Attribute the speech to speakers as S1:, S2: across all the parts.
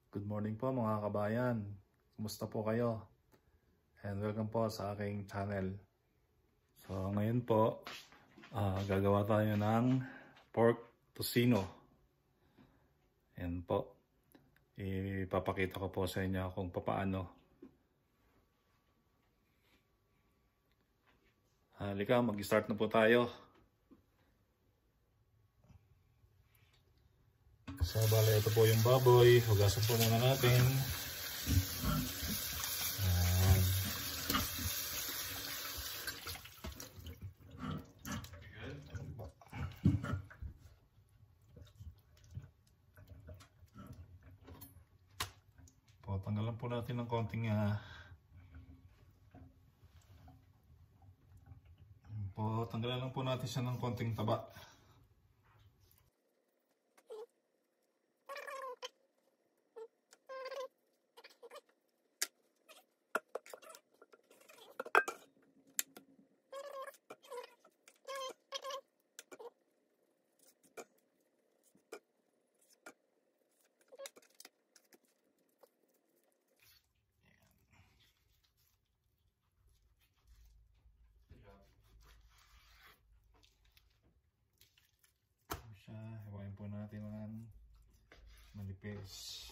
S1: Good morning po mga kabayan. Kumusta po kayo? And welcome po sa aking channel. So ngayon po, gagawa tayo ng pork tocino. Ayan po. Ipapakita ko po sa inyo kung paano. Halika, mag-start na po tayo. So, bale, ito po yung baboy. Hugasan po muna natin. Po, tanggalan po natin ng konting tanggalan lang po natin siya ng konting taba. Hiwain po natin ng manipis.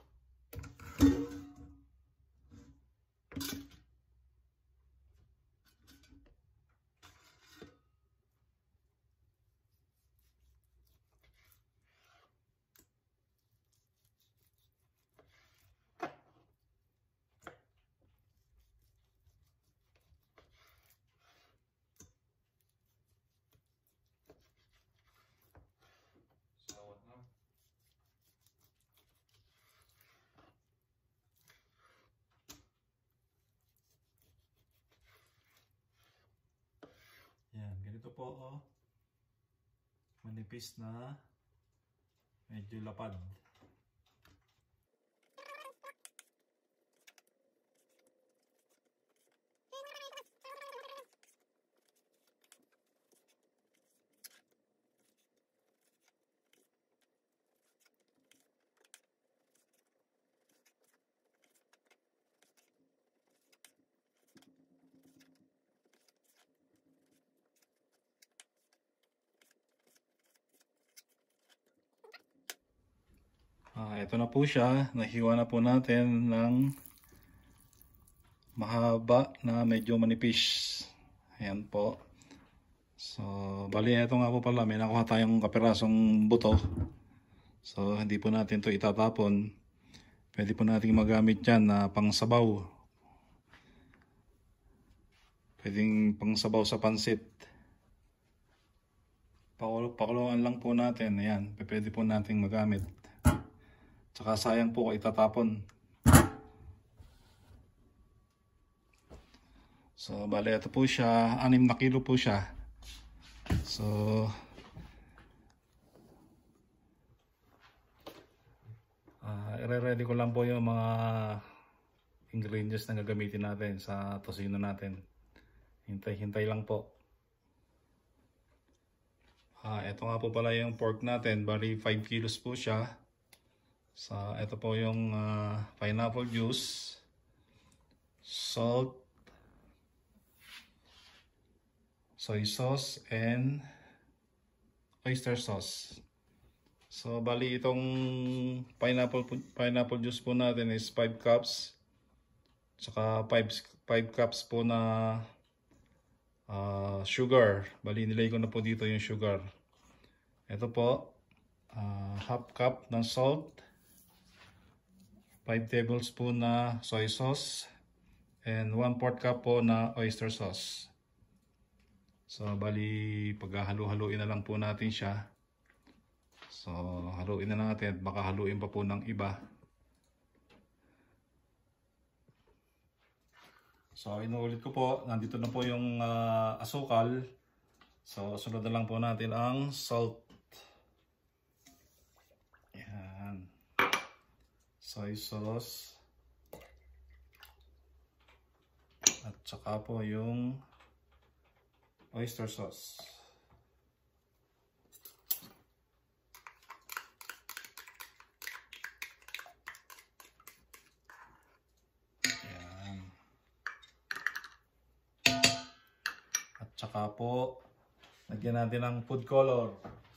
S1: Yan, ganito po manipis na medyo lapad. Ito na po siya. Nahiwa na po natin ng mahaba na medyo manipis. Ayan po. So, bali ito nga po pala. May nakuha tayong kapirasong buto. So, hindi po natin to itatapon. Pwede po natin magamit yan na pangsabaw. Pwedeng pangsabaw sa pansit. Pakuluan lang po natin. Ayan. Pwede po natin magamit. Tsaka sayang po kung itatapon. So, bale, ito po siya. 6 na kilo po siya. So, i-ready ko lang po yung mga ingredients na gagamitin natin sa tocino natin. Hintay lang po. Ito nga po pala yung pork natin. Bali, 5 kilos po siya. So, ito po yung pineapple juice, salt, soy sauce, and oyster sauce. So, bali itong pineapple juice po natin is 5 cups. Tsaka 5 cups po na sugar. Bali, nilagay ko na po dito yung sugar. Ito po, half cup ng salt. 5 tablespoon na soy sauce and 1/4 cup po na oyster sauce. So bali paghahalo-haluin na lang po natin siya. So haluin na natin, baka haluin pa po ng iba. So inuulit ko po, nandito na po yung asukal. So sunod na lang po natin ang salt. Yan. Soy sauce at saka po yung oyster sauce. Saka po, lagyan natin ng food color.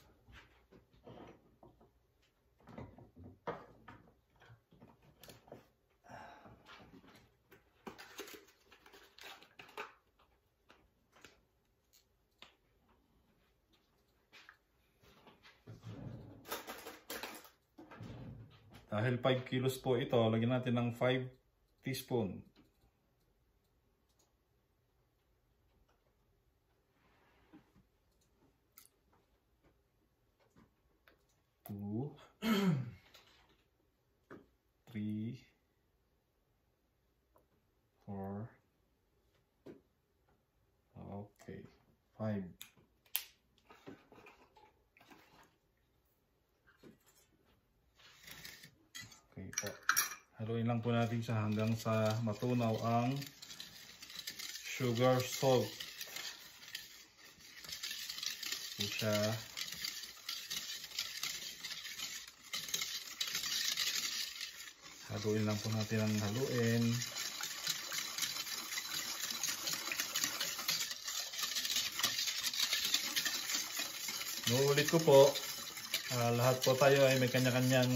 S1: Dahil 5 kilos po ito, lagyan natin ng 5 teaspoon. Two, 3, 4, okay, 5. Okay po. Haluin lang po natin siya hanggang sa matunaw ang sugar salt. Po siya. Haluin lang po natin ang haluin. Nuulit ko po, lahat po tayo ay may kanya-kanyang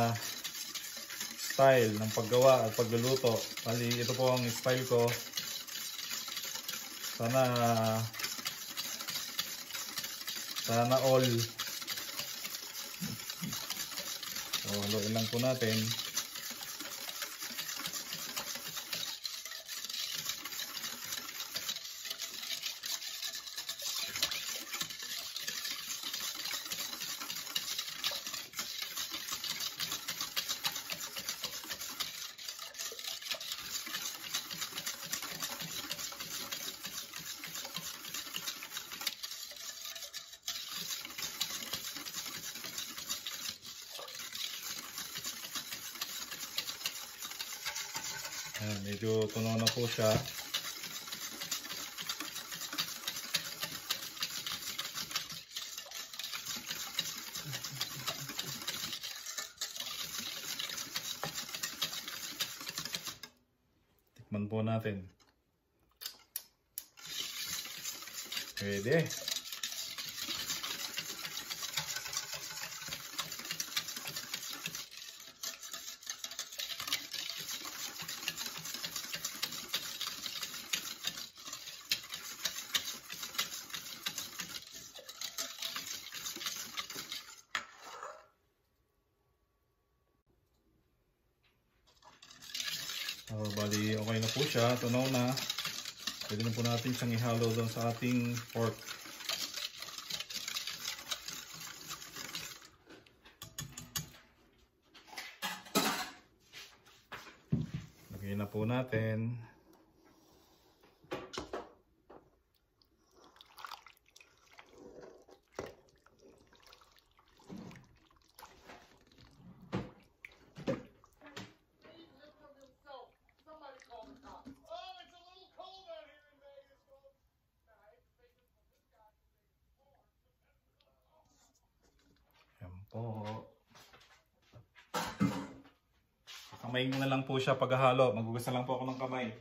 S1: style ng paggawa at pagluluto. Bali, ito po ang style ko. Sana all. So, haluin lang po natin. Ayan, medyo tunaw na po siya. Tikman po natin. Pwede. Bali, okay na po siya. Tunaw na. Pwede na po natin siyang ihalo doon sa ating pork. Lagyan na po natin. Po. Kamay na lang po siya paghahalo. Maghugas na lang po ako ng kamay.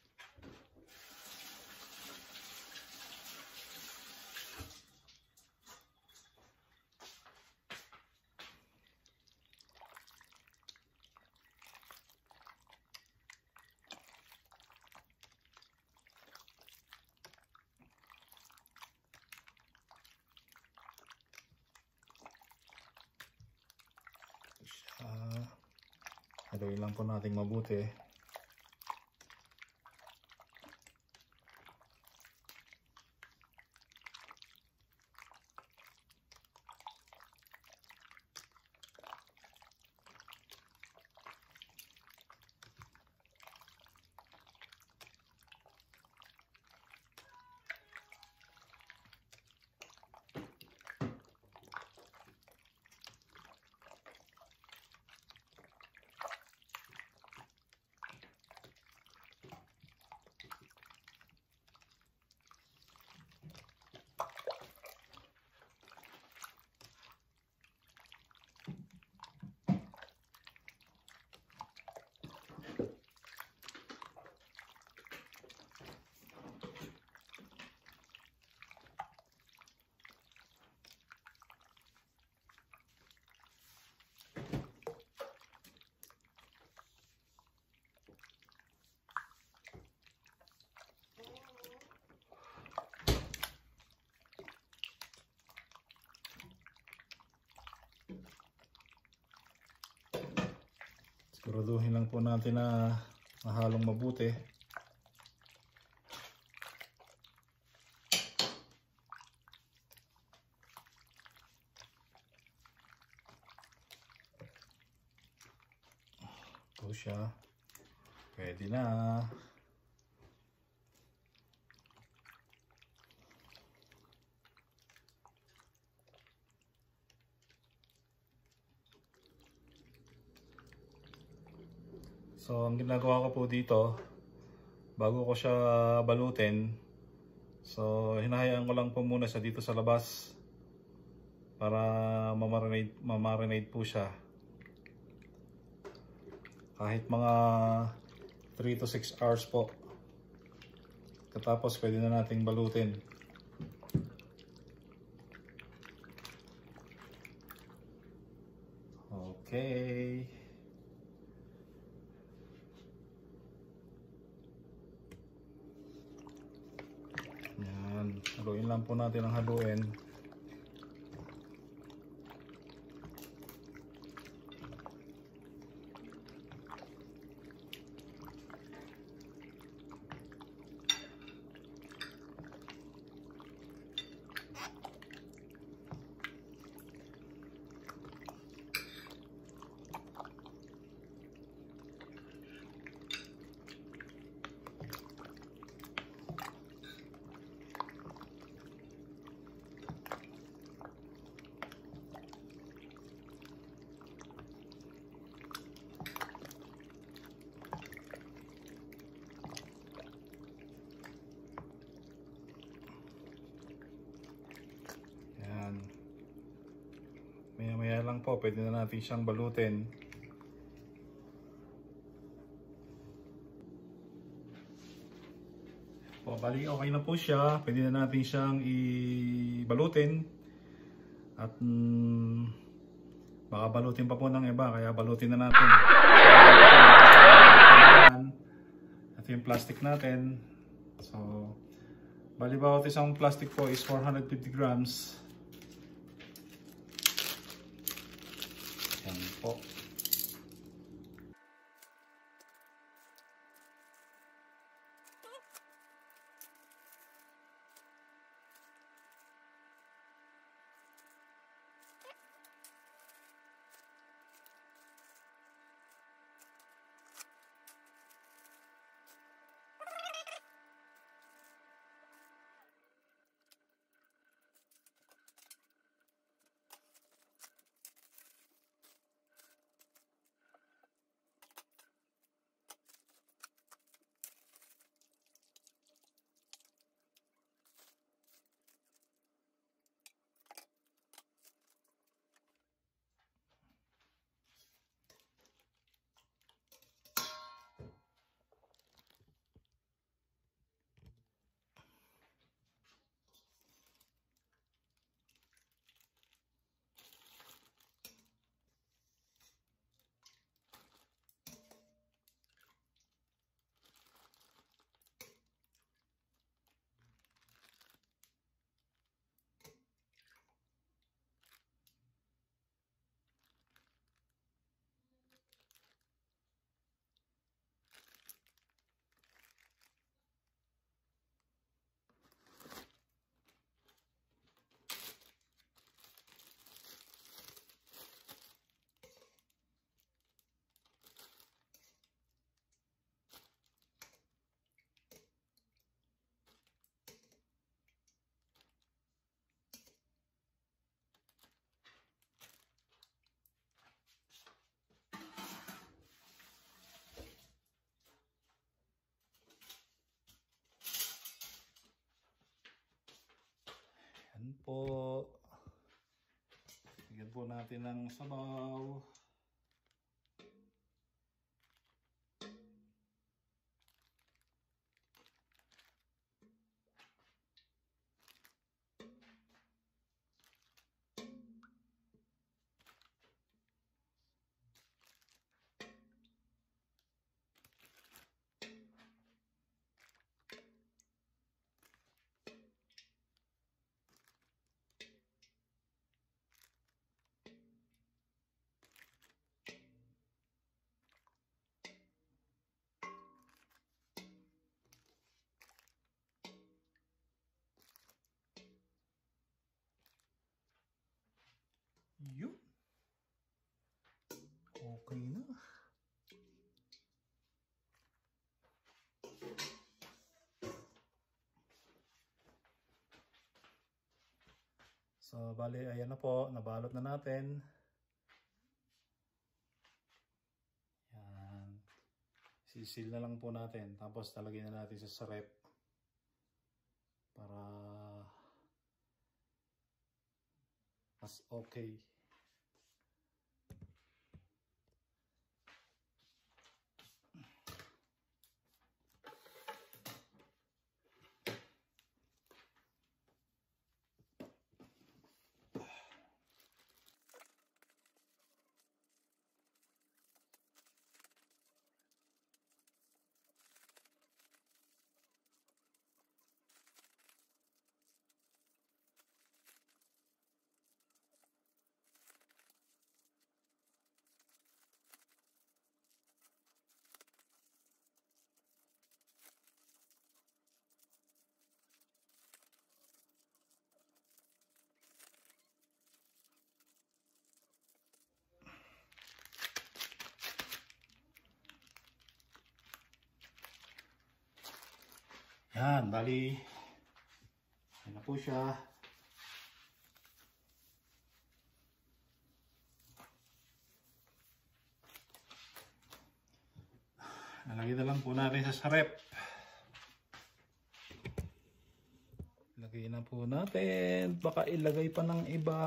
S1: Haluin lang po natin mabuti. Siguraduhin lang po natin na mahalong mabuti. Ito siya. Pwede na. So, ang ginagawa ko po dito, bago ko siya balutin, so hinahayaan ko lang po muna siya dito sa labas para mamarinate po siya. Kahit mga 3 to 6 hours po. Katapos pwede na nating balutin. Okay. Yan, haluin lang po natin ang haluin. Maya lang po, pwede na natin siyang balutin. O, bali okay na po siya. Pwede na natin siyang ibalutin. At baka balutin pa po ng iba, kaya balutin na natin. Ito yung plastic natin. So, bali bawat isang plastic po is 450 grams. Yan po. Yan po. Bigyan po natin ng sabaw. Yun. Okay na. So, bali, ayan na po. Nabalot na natin. Yan. Sisil na lang po natin. Tapos, talagyan na natin sa rep. Para mas okay. Yan, bali. Yan na po siya. Nalagay na lang po natin sa rep. Lagay na po natin. Baka ilagay pa ng iba.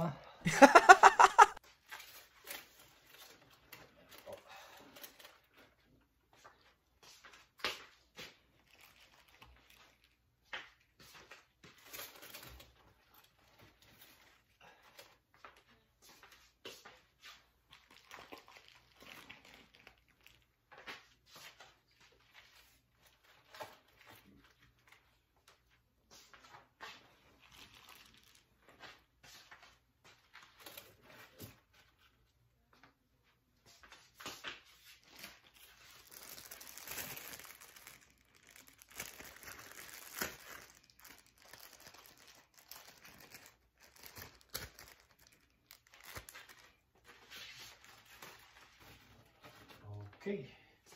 S1: Okay.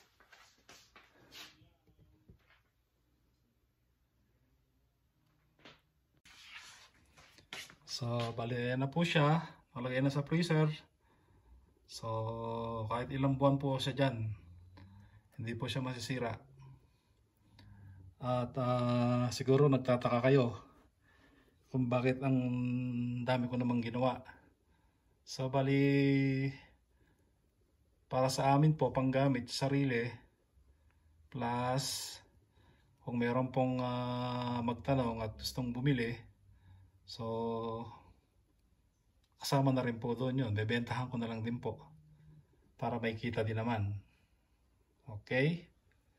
S1: So, bali na po siya. Nalagay na sa freezer. So, kahit ilang buwan po siya dyan, hindi po siya masisira. At siguro nagtataka kayo kung bakit ang dami ko namang ginawa. So, bali para sa amin po, panggamit, sarili, plus kung meron pong magtanong at gustong bumili, so kasama na rin po doon yun. Bebentahan ko na lang din po para may kita din naman. Okay?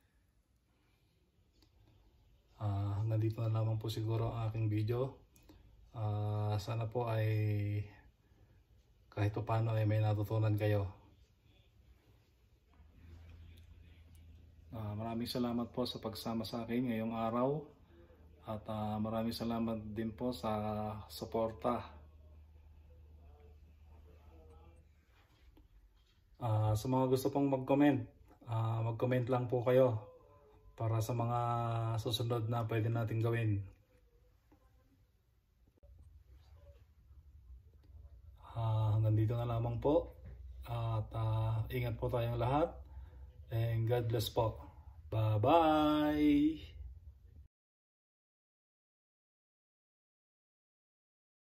S1: Hanggang dito na lamang po siguro ang aking video. Sana po ay kahit pa paano ay may natutunan kayo. Maraming salamat po sa pagsama sa akin ngayong araw at maraming salamat din po sa suporta. Sa mga gusto pong mag-comment, mag-comment lang po kayo para sa mga susunod na pwede natin gawin. Hanggang dito na lamang po at ingat po tayong lahat. And God bless po. Bye-bye!